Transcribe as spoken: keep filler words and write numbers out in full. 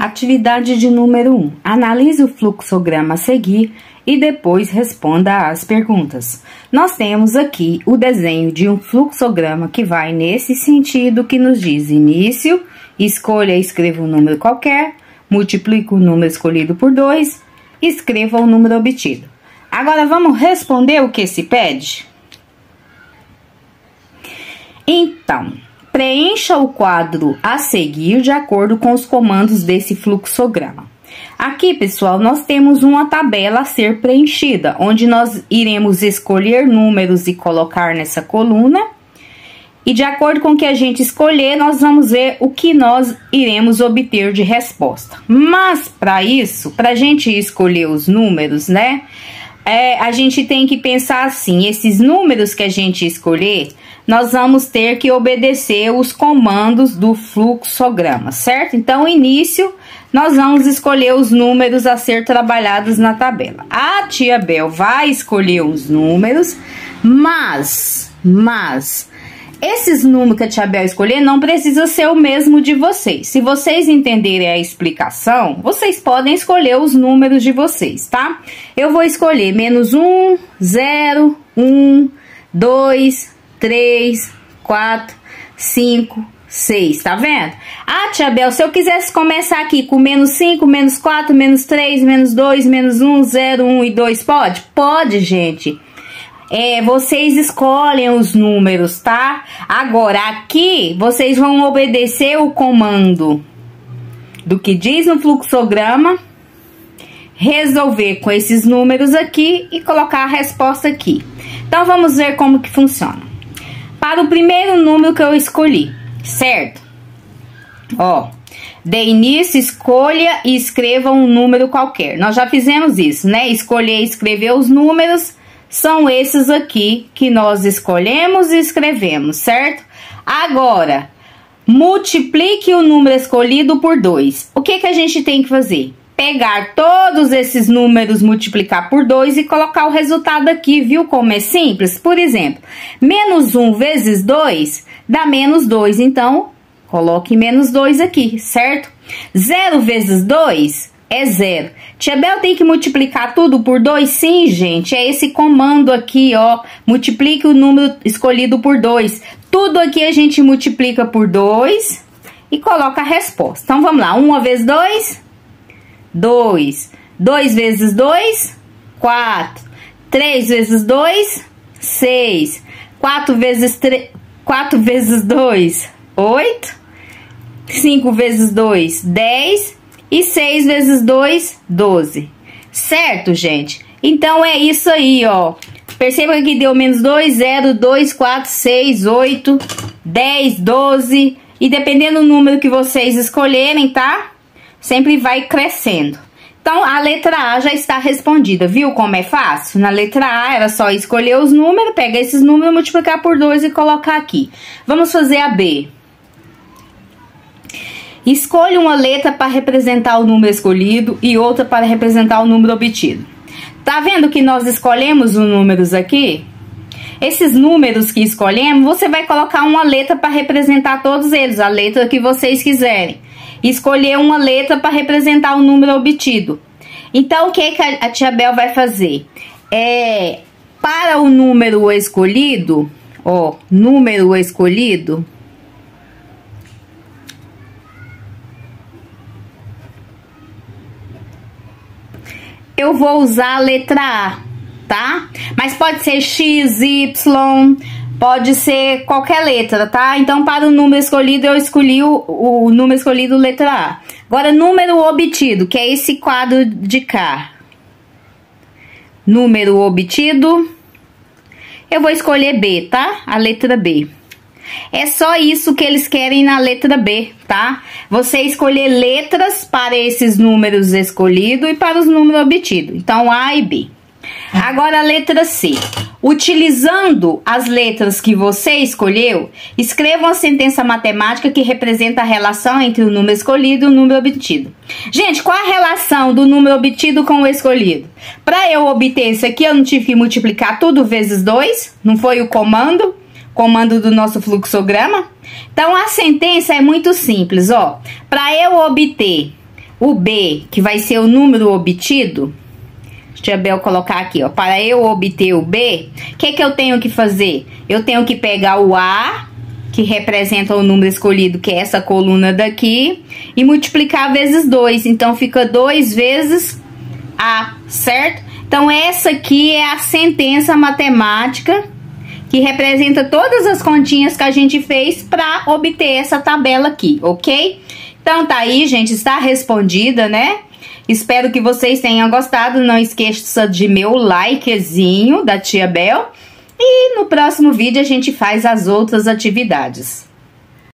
Atividade de número um. Analise o fluxograma a seguir e depois responda às perguntas. Nós temos aqui o desenho de um fluxograma que vai nesse sentido, que nos diz início, escolha e escreva um número qualquer, multiplica o número escolhido por dois, escreva o número obtido. Agora vamos responder o que se pede? Então, preencha o quadro a seguir de acordo com os comandos desse fluxograma. Aqui, pessoal, nós temos uma tabela a ser preenchida, onde nós iremos escolher números e colocar nessa coluna. E de acordo com o que a gente escolher, nós vamos ver o que nós iremos obter de resposta. Mas, para isso, para a gente escolher os números, né? É, a gente tem que pensar assim, esses números que a gente escolher, nós vamos ter que obedecer os comandos do fluxograma, certo? Então, início, nós vamos escolher os números a ser trabalhados na tabela. A tia Bel vai escolher os números, mas, mas, esses números que a tia Bel escolher não precisa ser o mesmo de vocês. Se vocês entenderem a explicação, vocês podem escolher os números de vocês, tá? Eu vou escolher menos um, zero, um, dois, três, quatro, cinco, seis, tá vendo? Ah, tia Bel, se eu quisesse começar aqui com menos cinco, menos quatro, menos três, menos dois, menos um, zero, um e dois, pode? Pode, gente. É, vocês escolhem os números, tá? Agora, aqui, vocês vão obedecer o comando do que diz no fluxograma, resolver com esses números aqui e colocar a resposta aqui. Então, vamos ver como que funciona. Para o primeiro número que eu escolhi, certo? Ó, de início, escolha e escreva um número qualquer. Nós já fizemos isso, né? Escolher e escrever os números são esses aqui que nós escolhemos e escrevemos, certo? Agora, multiplique o número escolhido por dois. O que que a gente tem que fazer? Pegar todos esses números, multiplicar por dois e colocar o resultado aqui, viu como é simples? Por exemplo, menos um vezes dois dá menos dois, então, coloque menos dois aqui, certo? zero vezes dois é zero. Tia Bel tem que multiplicar tudo por dois? Sim, gente, é esse comando aqui, ó, multiplique o número escolhido por dois. Tudo aqui a gente multiplica por dois e coloca a resposta. Então, vamos lá, um vezes dois, dois. dois vezes dois, quatro. três vezes dois, seis. quatro vezes três, quatro vezes dois, oito. cinco vezes dois, dez. E seis vezes dois, doze. Certo, gente? Então, é isso aí, ó. Perceba que deu menos dois, zero, dois, quatro, seis, oito, dez, doze. E dependendo do número que vocês escolherem, tá? Sempre vai crescendo. Então, a letra A já está respondida. Viu como é fácil? Na letra A, era só escolher os números, pegar esses números, multiplicar por dois e colocar aqui. Vamos fazer a B. Escolha uma letra para representar o número escolhido e outra para representar o número obtido. Tá vendo que nós escolhemos os números aqui? Esses números que escolhemos, você vai colocar uma letra para representar todos eles, a letra que vocês quiserem. Escolher uma letra para representar o número obtido. Então, o que, que a tia Bel vai fazer? É, para o número escolhido, ó, número escolhido, eu vou usar a letra A, tá? Mas pode ser X, Y, pode ser qualquer letra, tá? Então, para o número escolhido, eu escolhi o, o número escolhido, letra A. Agora, número obtido, que é esse quadro de cá. Número obtido, eu vou escolher B, tá? A letra B. É só isso que eles querem na letra B, tá? Você escolher letras para esses números escolhidos e para os números obtidos. Então, A e B. Agora, a letra C. Utilizando as letras que você escolheu, escreva uma sentença matemática que representa a relação entre o número escolhido e o número obtido. Gente, qual a relação do número obtido com o escolhido? Para eu obter isso aqui, eu não tive que multiplicar tudo vezes dois? Não foi o comando? Comando do nosso fluxograma? Então, a sentença é muito simples, ó. Para eu obter o B, que vai ser o número obtido, tia Bel colocar aqui, ó, para eu obter o B, o que que eu tenho que fazer? Eu tenho que pegar o A, que representa o número escolhido, que é essa coluna daqui, e multiplicar vezes dois. Então, fica dois vezes A, certo? Então, essa aqui é a sentença matemática que representa todas as continhas que a gente fez para obter essa tabela aqui, ok? Então, tá aí, gente, está respondida, né? Espero que vocês tenham gostado. Não esqueça de meu likezinho da tia Bel. E no próximo vídeo a gente faz as outras atividades.